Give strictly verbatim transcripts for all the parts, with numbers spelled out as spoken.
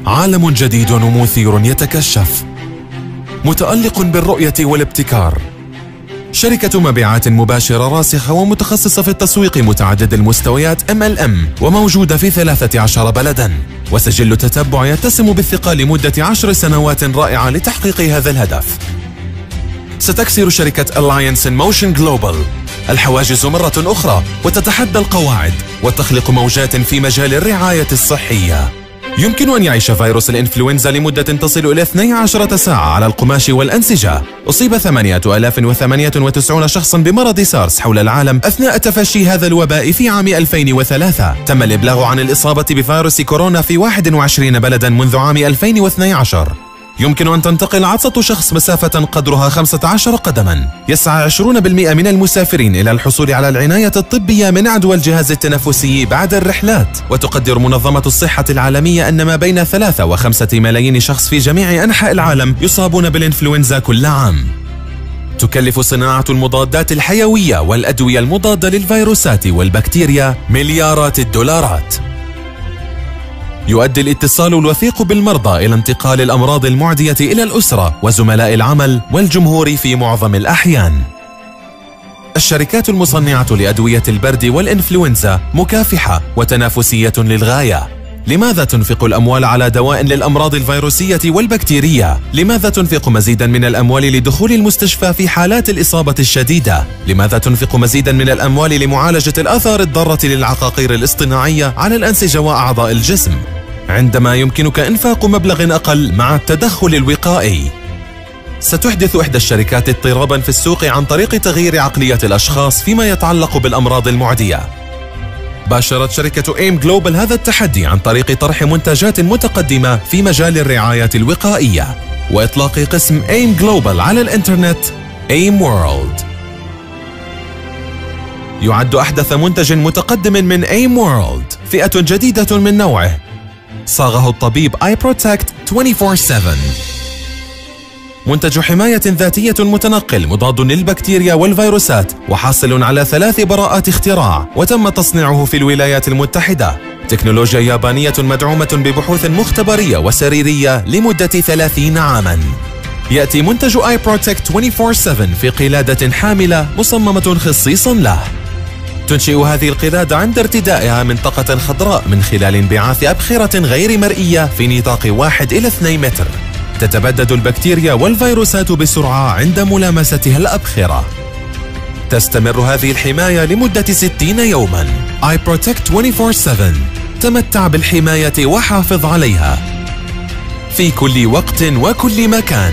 عالم جديد ومثير يتكشف، متألق بالرؤية والابتكار. شركة مبيعات مباشرة راسخة ومتخصصة في التسويق متعدد المستويات إم إل إم، وموجودة في ثلاثة عشر بلداً، وسجل تتبع يتسم بالثقة لمدة عشر سنوات رائعة لتحقيق هذا الهدف. ستكسر شركة Alliance in Motion Global الحواجز مرة أخرى، وتتحدى القواعد وتخلق موجات في مجال الرعاية الصحية. يمكن أن يعيش فيروس الإنفلونزا لمدة تصل إلى اثنتي عشرة ساعة على القماش والأنسجة. أصيب ثمانية آلاف وثمانية وتسعين شخصاً بمرض سارس حول العالم أثناء تفشي هذا الوباء في عام ألفين وثلاثة. تم الإبلاغ عن الإصابة بفيروس كورونا في واحد وعشرين بلداً منذ عام ألفين واثني عشر. يمكن أن تنتقل عطسة شخص مسافة قدرها خمسة عشر قدماً. يسعى عشرين بالمئة من المسافرين إلى الحصول على العناية الطبية من عدوى الجهاز التنفسي بعد الرحلات. وتقدر منظمة الصحة العالمية أن ما بين ثلاثة وخمسة ملايين شخص في جميع أنحاء العالم يصابون بالإنفلونزا كل عام. تكلف صناعة المضادات الحيوية والأدوية المضادة للفيروسات والبكتيريا مليارات الدولارات. يؤدي الاتصال الوثيق بالمرضى إلى انتقال الأمراض المعدية إلى الأسرة وزملاء العمل والجمهور في معظم الأحيان. الشركات المصنعة لأدوية البرد والإنفلونزا مكافحة وتنافسية للغاية. لماذا تنفق الأموال على دواء للأمراض الفيروسية والبكتيرية؟ لماذا تنفق مزيدا من الأموال لدخول المستشفى في حالات الإصابة الشديدة؟ لماذا تنفق مزيدا من الأموال لمعالجة الآثار الضارة للعقاقير الاصطناعية على الأنسجة وأعضاء الجسم، عندما يمكنك إنفاق مبلغ أقل مع التدخل الوقائي؟ ستحدث إحدى الشركات اضطرابا في السوق عن طريق تغيير عقلية الأشخاص فيما يتعلق بالأمراض المعدية. باشرت شركة ايم جلوبال هذا التحدي عن طريق طرح منتجات متقدمة في مجال الرعاية الوقائية وإطلاق قسم ايم جلوبال على الإنترنت ايم وورلد. يعد أحدث منتج متقدم من ايم وورلد فئة جديدة من نوعه صاغه الطبيب اي بروتكت أربعة وعشرين سبعة، منتج حماية ذاتية متنقل مضاد للبكتيريا والفيروسات وحاصل على ثلاث براءات اختراع، وتم تصنيعه في الولايات المتحدة. تكنولوجيا يابانية مدعومة ببحوث مختبرية وسريرية لمدة ثلاثين عاماً. يأتي منتج اي بروتكت أربعة وعشرين سبعة في قلادة حاملة مصممة خصيصاً له. تنشئ هذه القلادة عند ارتدائها منطقة خضراء من خلال انبعاث أبخرة غير مرئية في نطاق واحد إلى اثنين متر. تتبدد البكتيريا والفيروسات بسرعة عند ملامستها الأبخرة. تستمر هذه الحماية لمدة ستين يوماً. اي بروتكت أربعة وعشرين سبعة، تمتع بالحماية وحافظ عليها في كل وقت وكل مكان.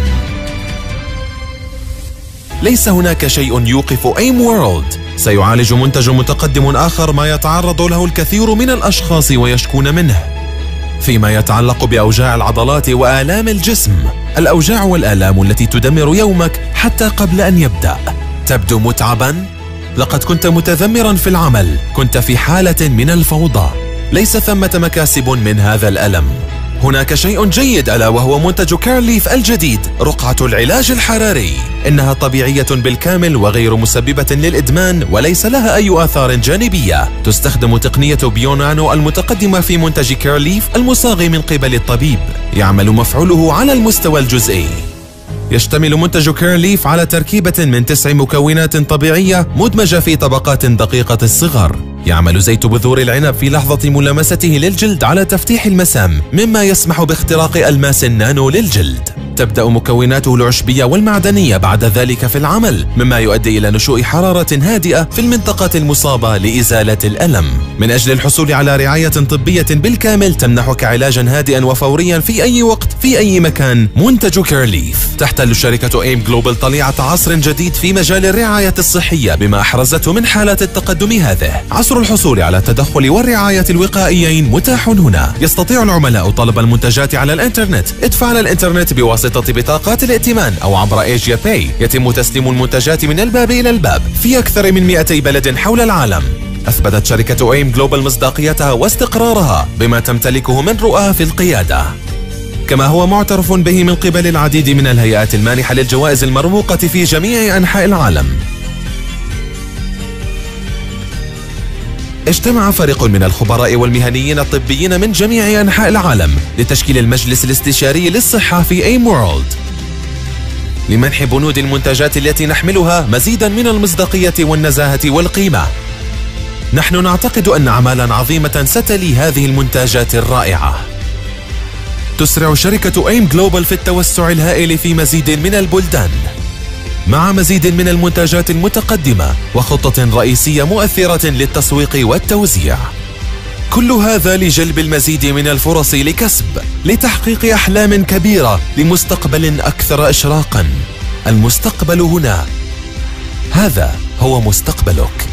ليس هناك شيء يوقف ايم وورلد. سيعالج منتج متقدم آخر ما يتعرض له الكثير من الأشخاص ويشكون منه فيما يتعلق بأوجاع العضلات وآلام الجسم. الأوجاع والآلام التي تدمر يومك حتى قبل أن يبدأ. تبدو متعباً؟ لقد كنت متذمراً في العمل، كنت في حالة من الفوضى. ليس ثمة مكاسب من هذا الألم. هناك شيء جيد ألا وهو منتج كيرليف الجديد، رقعة العلاج الحراري. إنها طبيعية بالكامل وغير مسببة للإدمان وليس لها أي آثار جانبية. تستخدم تقنية بيونانو المتقدمة في منتج كيرليف المصاغ من قبل الطبيب، يعمل مفعوله على المستوى الجزئي. يشتمل منتج كيرليف على تركيبة من تسع مكونات طبيعية مدمجة في طبقات دقيقة الصغر. يعمل زيت بذور العنب في لحظة ملامسته للجلد على تفتيح المسام، مما يسمح باختراق ألماس النانو للجلد. تبدأ مكوناته العشبية والمعدنية بعد ذلك في العمل، مما يؤدي إلى نشوء حرارة هادئة في المنطقة المصابة لإزالة الألم. من أجل الحصول على رعاية طبية بالكامل تمنحك علاجا هادئا وفوريا في أي وقت في أي مكان، منتج كيرليف. تحتل شركة ايم جلوبال طليعة عصر جديد في مجال الرعاية الصحية بما أحرزته من حالات التقدم هذه. عصر الحصول على التدخل والرعاية الوقائيين متاح هنا. يستطيع العملاء طلب المنتجات على الإنترنت. ادفع على الإنترنت بواسطة بطاقات الائتمان أو عبر ايجيا باي. يتم تسليم المنتجات من الباب إلى الباب في أكثر من مئتي بلد حول العالم. أثبتت شركة ايم جلوبال مصداقيتها واستقرارها بما تمتلكه من رؤى في القيادة، كما هو معترف به من قبل العديد من الهيئات المانحة للجوائز المرموقة في جميع أنحاء العالم. اجتمع فريق من الخبراء والمهنيين الطبيين من جميع أنحاء العالم لتشكيل المجلس الاستشاري للصحة في ايم وورلد لمنح بنود المنتجات التي نحملها مزيدا من المصداقية والنزاهة والقيمة. نحن نعتقد أن أعمالا عظيمة ستلي هذه المنتجات الرائعة. تسرع شركة ايم جلوبال في التوسع الهائل في مزيد من البلدان مع مزيد من المنتجات المتقدمة وخطة رئيسية مؤثرة للتسويق والتوزيع. كل هذا لجلب المزيد من الفرص لكسب، لتحقيق أحلام كبيرة لمستقبل أكثر إشراقاً. المستقبل هنا، هذا هو مستقبلك.